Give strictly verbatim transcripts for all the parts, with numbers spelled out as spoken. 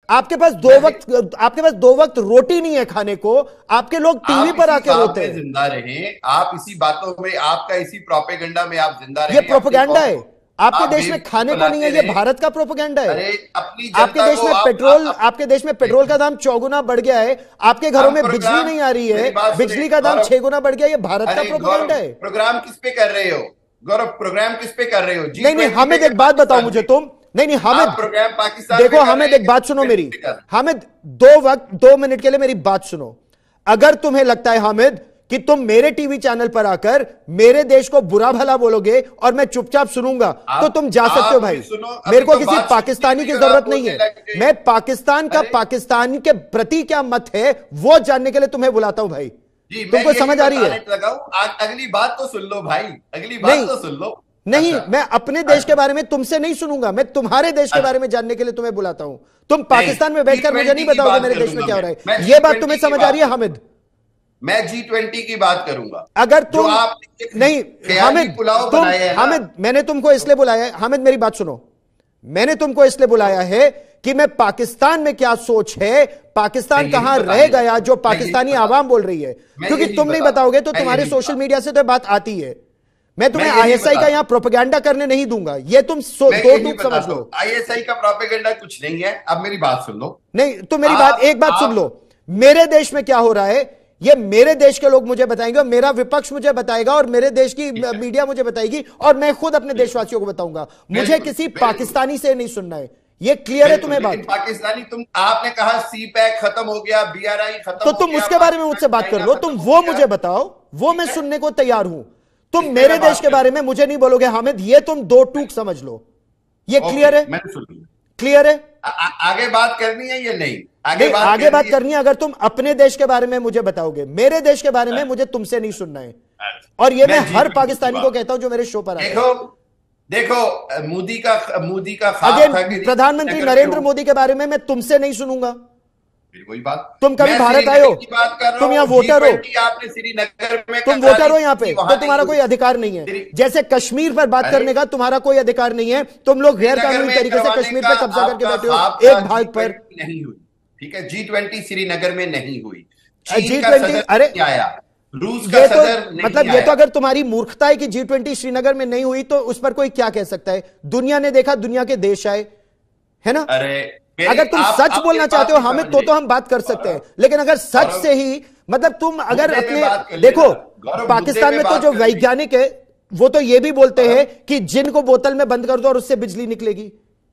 आपके पास दो वक्त आपके पास दो वक्त रोटी नहीं है खाने को, आपके लोग टीवी पर आके रोते हैं। जिंदा रहे आप इसी बातों में, आपका इसी प्रोपेगेंडा में आप जिंदा रहे। ये प्रोपेगेंडा है। आपके देश में खाने को नहीं है, ये भारत का प्रोपेगेंडा है। अपनी आपके देश में पेट्रोल आपके देश में पेट्रोल का दाम चौगुना बढ़ गया है, आपके घरों में बिजली नहीं आ रही है, बिजली का दाम छह गुना बढ़ गया, ये भारत का प्रोपेगेंडा है। प्रोग्राम किस पे कर रहे हो गौरव? प्रोग्राम किस पे कर रहे हो? नहीं नहीं हामिद, एक बात बताओ मुझे तुम। नहीं नहीं हामिद, प्रोग्राम पाकिस्तान देखो हामिद, एक बात सुनो मेरी। हामिद, दो वक्त दो मिनट के लिए मेरी बात सुनो। अगर तुम्हें लगता है हामिद कि तुम मेरे टीवी चैनल पर आकर मेरे देश को बुरा भला बोलोगे और मैं चुपचाप सुनूंगा, तो तुम जा सकते हो भाई। मेरे को किसी पाकिस्तानी की जरूरत नहीं है। मैं पाकिस्तान का पाकिस्तान के प्रति क्या मत है वो जानने के लिए तुम्हें बुलाता हूं भाई। तुमको समझ आ रही है? अगली बात तो सुन लो भाई, अगली बात तो सुन लो। नहीं, मैं अपने देश के बारे में तुमसे नहीं सुनूंगा, मैं तुम्हारे देश के बारे में जानने के लिए तुम्हें बुलाता हूं। तुम पाकिस्तान में बैठकर मुझे नहीं बताओगे मेरे देश में क्या हो रहा है। यह बात तुम्हें समझ आ रही है हामिद? मैं जी ट्वेंटी की बात करूंगा। अगर तुम नहीं हामिद, तुम हामिद, मैंने तुमको इसलिए बुलाया है। हामिद मेरी बात सुनो, मैंने तुमको इसलिए बुलाया है कि मैं पाकिस्तान में क्या सोच है, पाकिस्तान कहां रह गया जो पाकिस्तानी आवाम बोल रही है। क्योंकि तुम नहीं बताओगे तो तुम्हारे सोशल मीडिया से तो बात आती है। मैं तुम्हें आईएसआई का यहां प्रोपेगेंडा करने नहीं दूंगा, ये तुम दो टूक समझ लो। आईएसआई का प्रोपेगेंडा कुछ नहीं है। अब मेरी बात सुन लो। नहीं तो मेरी बात एक बात सुन लो। मेरे देश में क्या हो रहा है ये मेरे देश के लोग मुझे बताएंगे, और मेरा विपक्ष मुझे बताएगा, और मेरे देश की मीडिया मुझे बताएगी, और मैं खुद अपने देशवासियों को बताऊंगा। मुझे किसी पाकिस्तानी से नहीं सुनना है। ये क्लियर है तुम्हें बात? पाकिस्तानी, तुम आपने कहा सी पैक खत्म हो गया, बीआरआई खत्म तो तुम उसके बारे में मुझसे बात कर लो। तुम वो मुझे बताओ, वो मैं सुनने को तैयार हूं। तुम मेरे देश के बारे में मुझे नहीं बोलोगे हामिद, ये तुम दो टूक समझ लो। ये क्लियर है? क्लियर है? आगे बात करनी है या नहीं? आगे बात आगे बात करनी है। अगर तुम अपने देश के बारे में मुझे बताओगे, मेरे देश के बारे में मुझे तुमसे नहीं सुनना है। और ये मैं हर पाकिस्तानी को कहता हूं जो मेरे शो पर आता है। देखो देखो मोदी का मोदी का अगेन प्रधानमंत्री नरेंद्र मोदी के बारे में मैं तुमसे नहीं सुनूंगा। कोई बात, तुम कभी भारत आए हो? तुम यहाँ वोटर हो? आपने श्रीनगर में तुम वोटर हो यहाँ पे, तो तुम्हारा कोई अधिकार नहीं है। जैसे कश्मीर पर बात करने का तुम्हारा कोई अधिकार नहीं है। तुम लोग गैर कानूनी तरीके से कश्मीर पर कब्जा करके बैठे हो एक भाग पर। नहीं हुई, ठीक है। जी ट्वेंटी श्रीनगर में नहीं हुई। जी ट्वेंटी अरे आया, रूस का सदर नहीं मतलब ये तो अगर तुम्हारी मूर्खता है कि जी ट्वेंटी श्रीनगर में नहीं हुई तो उस पर कोई क्या कह सकता है? दुनिया ने देखा, दुनिया के देश आए, है ना? अरे अगर तुम आप, सच बोलना चाहते हो हामिद तो तो हम बात कर सकते हैं, लेकिन अगर सच से ही मतलब तुम अगर अपने देखो पाकिस्तान में तो जो वैज्ञानिक है वो तो ये भी बोलते हैं कि जिन को बोतल में बंद कर दो और उससे बिजली निकलेगी।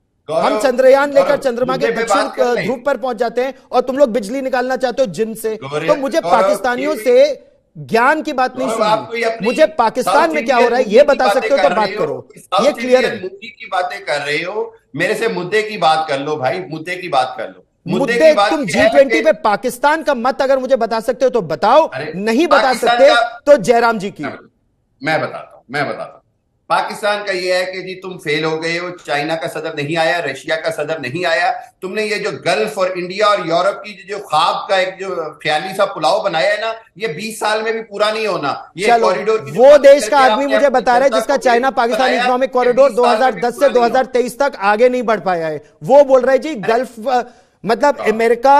हम चंद्रयान लेकर चंद्रमा के दक्षिण ध्रुव पर पहुंच जाते हैं और तुम लोग बिजली निकालना चाहते हो जिन से। तो मुझे पाकिस्तानियों से ज्ञान की बात नहीं सुननी, मुझे पाकिस्तान में क्या हो रहा है ये बता सकते हो तो बात करो। ये क्लियर है? मुद्दे की बातें कर रहे हो, मेरे से मुद्दे की बात कर लो भाई, मुद्दे की बात कर लो। मुद्दे तुम जी ट्वेंटी पे पाकिस्तान का मत अगर मुझे बता सकते हो तो बताओ, नहीं बता सकते तो जयराम जी की। मैं बताता हूं मैं बताता हूं पाकिस्तान का यह है कि जी तुम फेल हो गए हो। चाइना का सदर नहीं आया, रशिया का सदर नहीं आया। तुमने ये जो गल्फ और इंडिया और यूरोप की जो ख्वाब का एक जो ख्याली सा पुलाव बनाया है ना, ये बीस साल में भी पूरा नहीं होना। ये कॉरिडोर वो देश का आदमी मुझे बता रहा है जिसका चाइना पाकिस्तान इकोनॉमिक कॉरिडोर दो हज़ार दस से दो हज़ार तेईस तक आगे नहीं बढ़ पाया है। वो बोल रहे जी गल्फ मतलब America,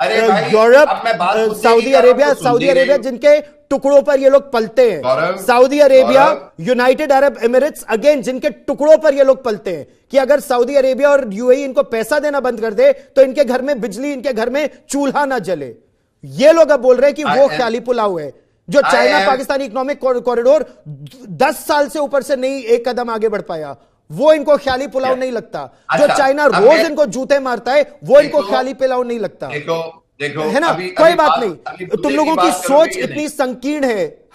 Europe, Saudi Arabia Saudi Arabia जिनके टुकड़ों पर ये लोग पलते हैं, Saudi Arabia, United Arab Emirates again जिनके टुकड़ों पर ये लोग पलते हैं कि अगर सऊदी अरेबिया और यूएई इनको पैसा देना बंद कर दे तो इनके घर में बिजली, इनके घर में चूल्हा ना जले। ये लोग अब बोल रहे हैं कि वो ख्याली पुलाव है। जो चाइना पाकिस्तान इकोनॉमिक कॉरिडोर दस साल से ऊपर से नहीं एक कदम आगे बढ़ पाया, वो इनको ख्याली पुलाव नहीं लगता। जो चाइना रोज इनको जूते मारता है वो इनको ख्याली पुलाव नहीं लगता। देखो देखो है ना? कोई बात नहीं, तुम लोगों की सोच इतनी संकीर्ण है।